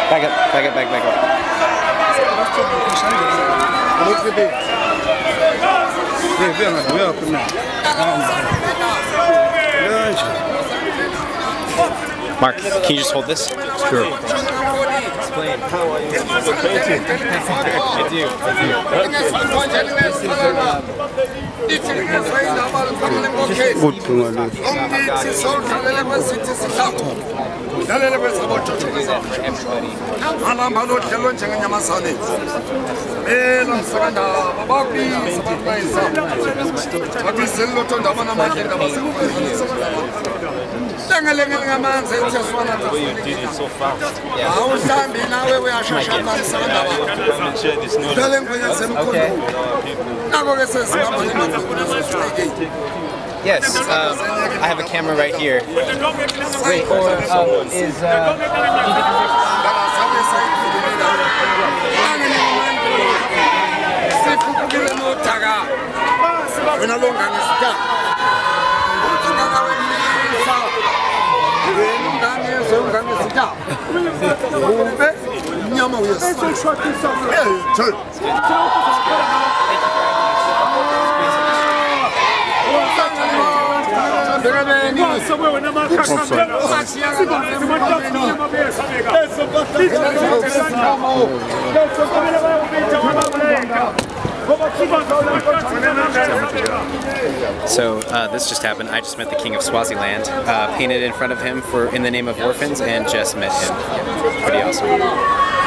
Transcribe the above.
Back up, back up, back up. Mark, can you just hold this? Sure. Explain. How are you? I do. You did it so fast. Yes, I have a camera right here. Wait, or is So this just happened. I just met the King of Swaziland, painted in front of him in the name of orphans, and just met him. Pretty awesome.